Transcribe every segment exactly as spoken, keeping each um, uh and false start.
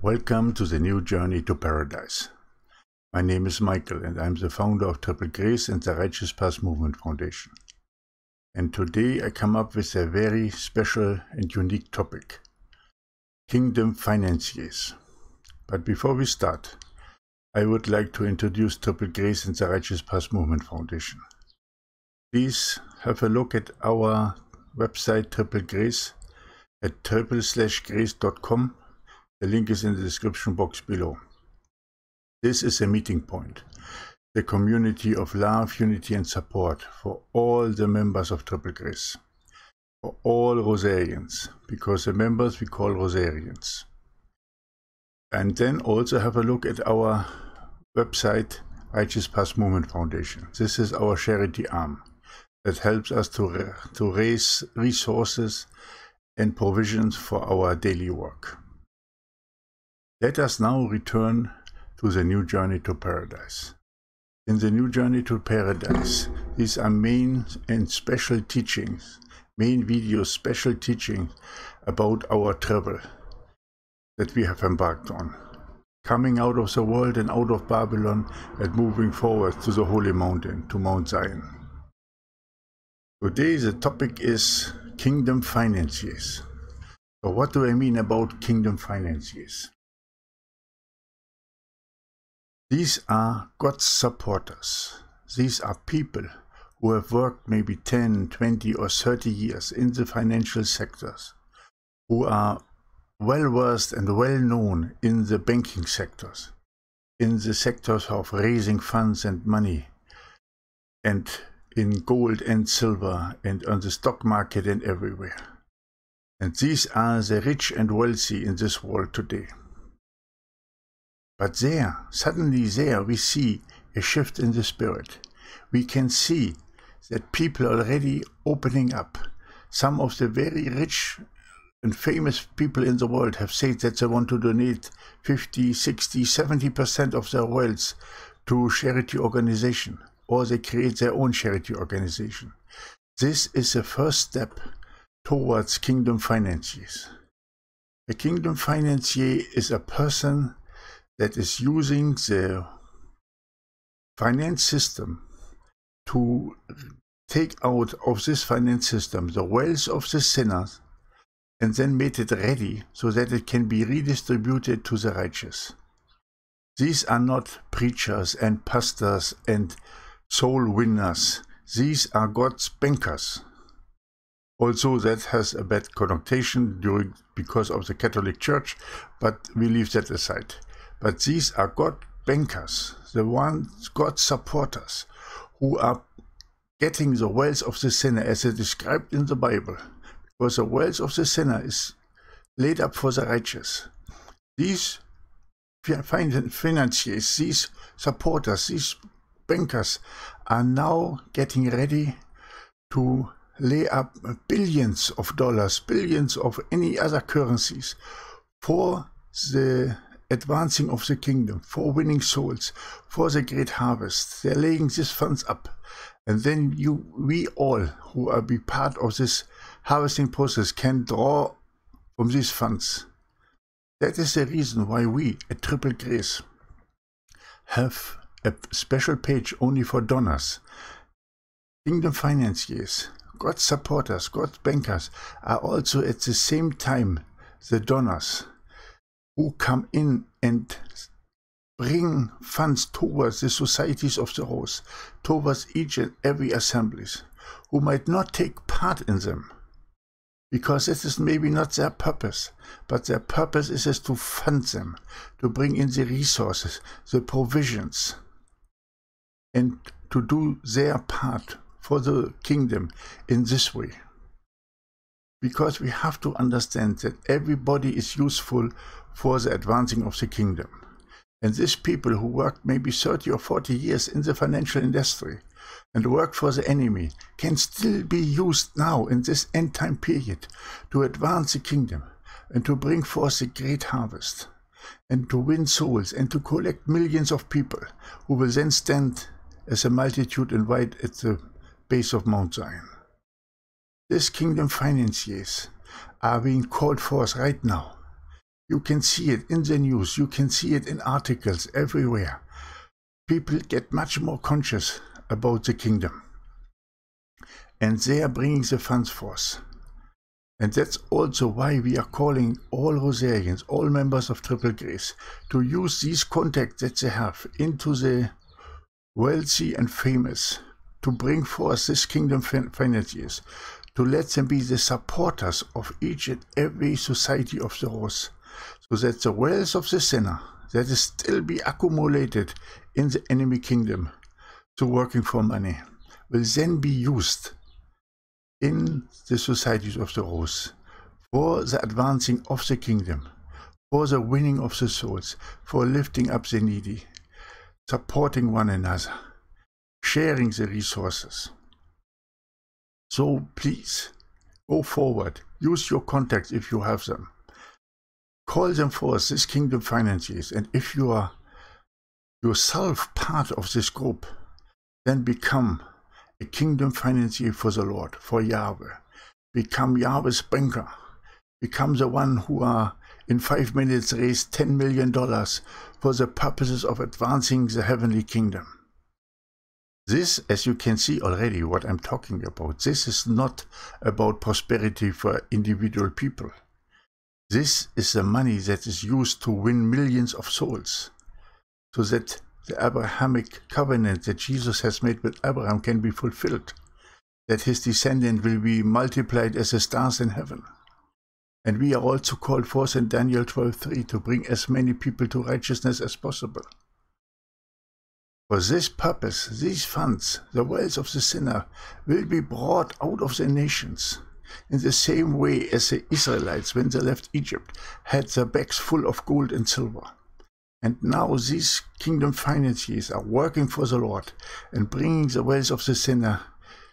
Welcome to the new journey to paradise. My name is Michael and I'm the founder of Triple Grace and the Righteous Path Movement Foundation. And today I come up with a very special and unique topic, Kingdom Financiers. But before we start, I would like to introduce Triple Grace and the Righteous Path Movement Foundation. Please have a look at our website Triple Grace at triple slash grace dot com. The link is in the description box below. This is a meeting point, the community of love, unity and support for all the members of Triple Grace, for all Rosarians, because the members we call Rosarians. And then also have a look at our website, Righteous Path Movement Foundation. This is our charity arm that helps us to, to raise resources and provisions for our daily work. Let us now return to the new journey to paradise. In the new journey to paradise, these are main and special teachings, main videos, special teachings about our travel that we have embarked on. Coming out of the world and out of Babylon and moving forward to the Holy Mountain, to Mount Zion. Today the topic is Kingdom Financiers. So what do I mean about Kingdom Financiers? These are God's supporters. These are people who have worked maybe ten, twenty or thirty years in the financial sectors, who are well versed and well known in the banking sectors, in the sectors of raising funds and money, and in gold and silver and on the stock market and everywhere. And these are the rich and wealthy in this world today. But there, suddenly there, we see a shift in the spirit. We can see that people are already opening up. Some of the very rich and famous people in the world have said that they want to donate fifty, sixty, seventy percent of their wealth to charity organization, or they create their own charity organization. This is the first step towards Kingdom Financiers. A Kingdom Financier is a person that is using the finance system to take out of this finance system the wealth of the sinners and then make it ready so that it can be redistributed to the righteous. These are not preachers and pastors and soul winners. These are God's bankers. Also, that has a bad connotation during, because of the Catholic Church, but we leave that aside. But these are God bankers, the ones, God supporters, who are getting the wealth of the sinner as it is described in the Bible. Because the wealth of the sinner is laid up for the righteous. These financiers, these supporters, these bankers are now getting ready to lay up billions of dollars, billions of any other currencies for the advancing of the kingdom, for winning souls, for the great harvest. They're laying these funds up. And then you, we all who are be part of this harvesting process can draw from these funds. That is the reason why we at Triple Grace have a special page only for donors. Kingdom Financiers, God's supporters, God's bankers are also at the same time the donors who come in and bring funds towards the societies of the rose, towards each and every assemblies, who might not take part in them, because this is maybe not their purpose, but their purpose is, is to fund them, to bring in the resources, the provisions, and to do their part for the kingdom in this way. Because we have to understand that everybody is useful for the advancing of the kingdom. And these people who worked maybe thirty or forty years in the financial industry and worked for the enemy can still be used now in this end time period to advance the kingdom and to bring forth the great harvest and to win souls and to collect millions of people who will then stand as a multitude in white at the base of Mount Zion. These Kingdom Financiers are being called forth right now. You can see it in the news. You can see it in articles everywhere. People get much more conscious about the kingdom. And they are bringing the funds for us. And that's also why we are calling all Rosarians, all members of Triple Grace, to use these contacts that they have into the wealthy and famous, to bring forth this kingdom financiers, to let them be the supporters of each and every society of the rose, so that the wealth of the sinner that is still be accumulated in the enemy kingdom to working for money will then be used in the societies of the rose for the advancing of the kingdom, for the winning of the souls, for lifting up the needy, supporting one another, sharing the resources. So please, go forward, use your contacts if you have them. Call them forth, this kingdom financiers, and if you are yourself part of this group, then become a kingdom financier for the Lord, for Yahweh. Become Yahweh's banker. Become the one who are in five minutes raised ten million dollars for the purposes of advancing the heavenly kingdom. This, as you can see already, what I'm talking about, this is not about prosperity for individual people. This is the money that is used to win millions of souls, so that the Abrahamic covenant that Jesus has made with Abraham can be fulfilled, that his descendant will be multiplied as the stars in heaven. And we are also called forth in Daniel twelve three to bring as many people to righteousness as possible. For this purpose, these funds, the wealth of the sinner, will be brought out of the nations, in the same way as the Israelites, when they left Egypt, had their bags full of gold and silver. And now these kingdom financiers are working for the Lord and bringing the wealth of the sinner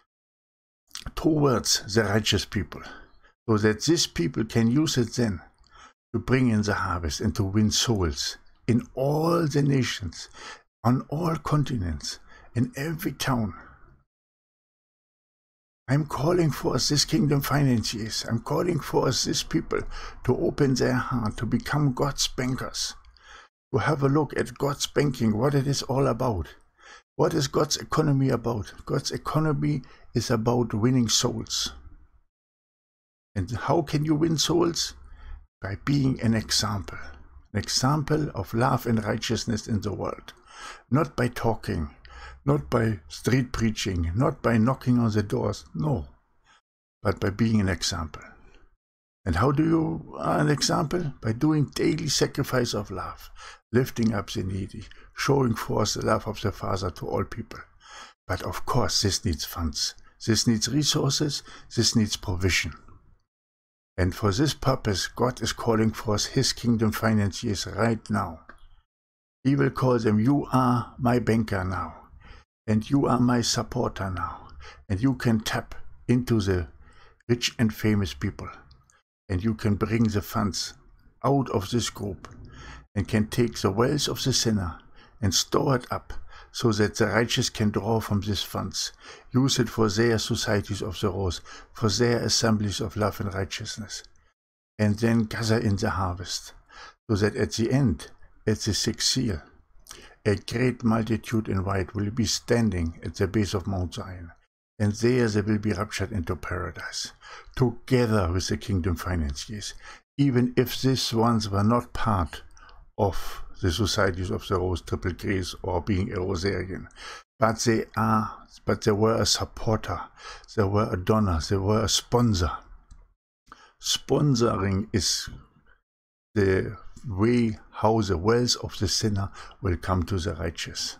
towards the righteous people, so that these people can use it then to bring in the harvest and to win souls in all the nations, on all continents, in every town. I'm calling for us this kingdom financiers. I'm calling for us these people to open their heart, to become God's bankers, to have a look at God's banking, what it is all about. What is God's economy about? God's economy is about winning souls. And how can you win souls? By being an example. An example of love and righteousness in the world. Not by talking, not by street preaching, not by knocking on the doors, no, but by being an example. And how do you are an example? By doing daily sacrifice of love, lifting up the needy, showing forth the love of the Father to all people. But of course, this needs funds, this needs resources, this needs provision. And for this purpose, God is calling forth his kingdom financiers right now. He will call them, you are my banker now, and you are my supporter now, and you can tap into the rich and famous people, and you can bring the funds out of this group, and can take the wealth of the sinner and store it up, so that the righteous can draw from these funds, use it for their societies of the rose, for their assemblies of love and righteousness, and then gather in the harvest, so that at the end, at the sixth seal, a great multitude in white will be standing at the base of Mount Zion, and there they will be raptured into paradise, together with the kingdom financiers, even if these ones were not part of the societies of the Rose, Triple Grace, or being a Rosarian. But they are, but they were a supporter, they were a donor, they were a sponsor. Sponsoring is the way how the wealth of the sinner will come to the righteous.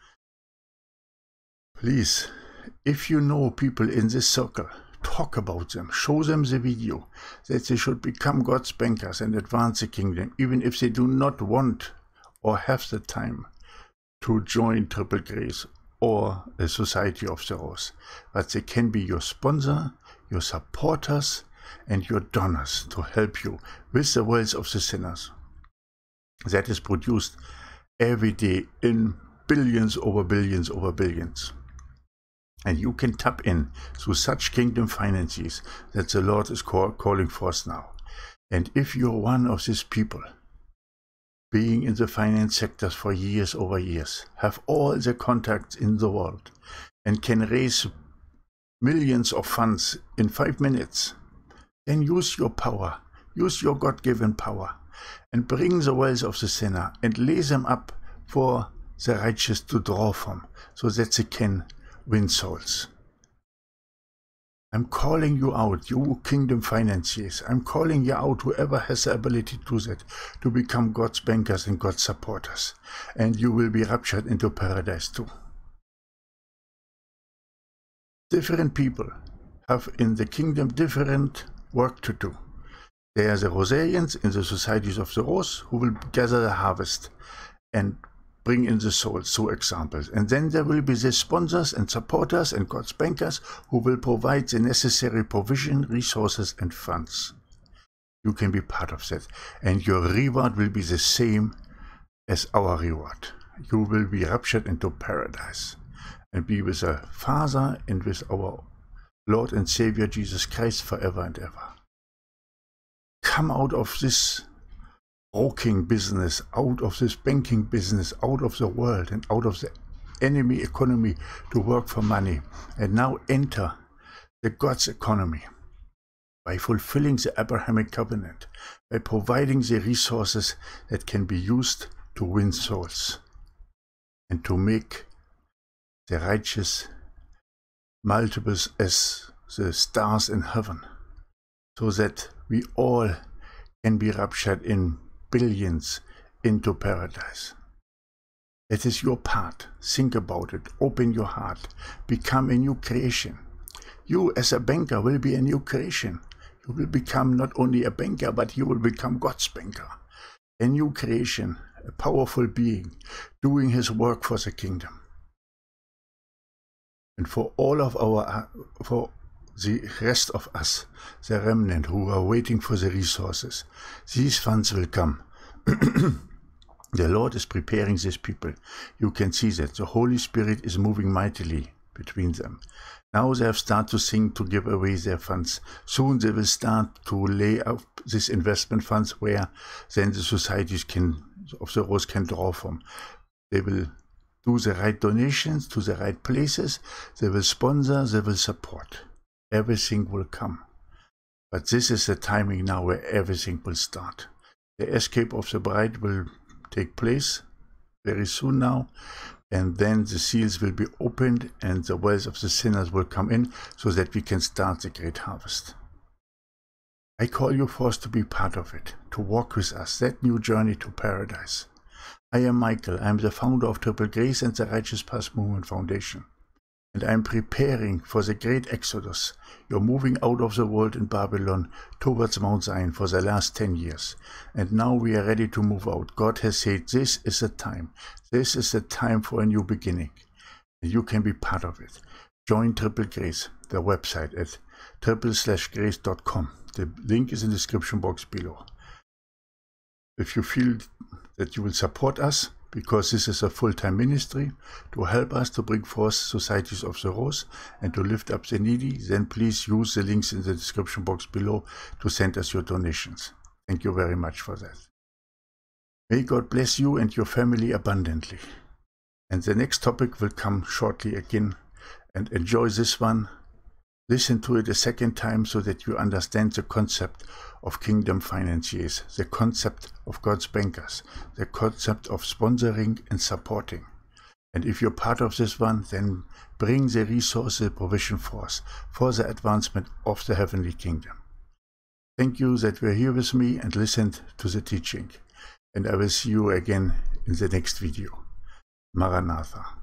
Please, if you know people in this circle, talk about them, show them the video, that they should become God's bankers and advance the kingdom, even if they do not want or have the time to join Triple Grace or the Society of the Rose. But they can be your sponsor, your supporters, and your donors to help you with the wealth of the sinners that is produced every day in billions over billions over billions. And you can tap in through such kingdom finances that the Lord is call, calling for us now. And if you're one of these people being in the finance sectors for years over years, have all the contacts in the world, and can raise millions of funds in five minutes, then use your power, use your God-given power, and bring the wealth of the sinner and lay them up for the righteous to draw from, so that they can win souls. I'm calling you out, you kingdom financiers. I'm calling you out, whoever has the ability to do that, to become God's bankers and God's supporters. And you will be raptured into paradise too. Different people have in the kingdom different work to do. There are the Rosarians in the societies of the Rose who will gather the harvest and bring in the souls through examples. And then there will be the sponsors and supporters and God's bankers who will provide the necessary provision, resources and funds. You can be part of that. And your reward will be the same as our reward. You will be raptured into paradise and be with the Father and with our Lord and Savior Jesus Christ forever and ever. Come out of this broking business, out of this banking business, out of the world and out of the enemy economy to work for money, and now enter the God's economy by fulfilling the Abrahamic covenant, by providing the resources that can be used to win souls and to make the righteous multiples as the stars in heaven, so that we all can be raptured in billions into paradise. It is your part. Think about it. Open your heart. Become a new creation. You as a banker will be a new creation. You will become not only a banker, but you will become God's banker. A new creation, a powerful being, doing his work for the kingdom. And for all of our, for the rest of us, the remnant who are waiting for the resources, these funds will come. The Lord is preparing these people. You can see that the Holy Spirit is moving mightily between them. Now they have started to think to give away their funds. Soon they will start to lay up these investment funds where then the societies can, of the Rose can draw from. They will do the right donations to the right places. They will sponsor, they will support. Everything will come. But this is the timing now where everything will start. The escape of the bride will take place very soon now, and then the seals will be opened and the wealth of the sinners will come in, so that we can start the great harvest. I call you forth to be part of it, to walk with us, that new journey to paradise. I am Michael. I am the founder of Triple Grace and the Righteous Path Movement Foundation. And I am preparing for the great exodus. You're moving out of the world in Babylon towards Mount Zion for the last ten years. And now we are ready to move out. God has said, this is the time. This is the time for a new beginning. And you can be part of it. Join Triple Grace, the website at triple slash grace dot com. The link is in the description box below. If you feel that you will support us, because this is a full-time ministry, to help us to bring forth societies of the Rose and to lift up the needy, then please use the links in the description box below to send us your donations. Thank you very much for that. May God bless you and your family abundantly. And the next topic will come shortly again, and enjoy this one. Listen to it a second time so that you understand the concept of kingdom financiers, the concept of God's bankers, the concept of sponsoring and supporting. And if you're part of this one, then bring the resources, provision force for the advancement of the heavenly kingdom. Thank you that you were here with me and listened to the teaching. And I will see you again in the next video. Maranatha.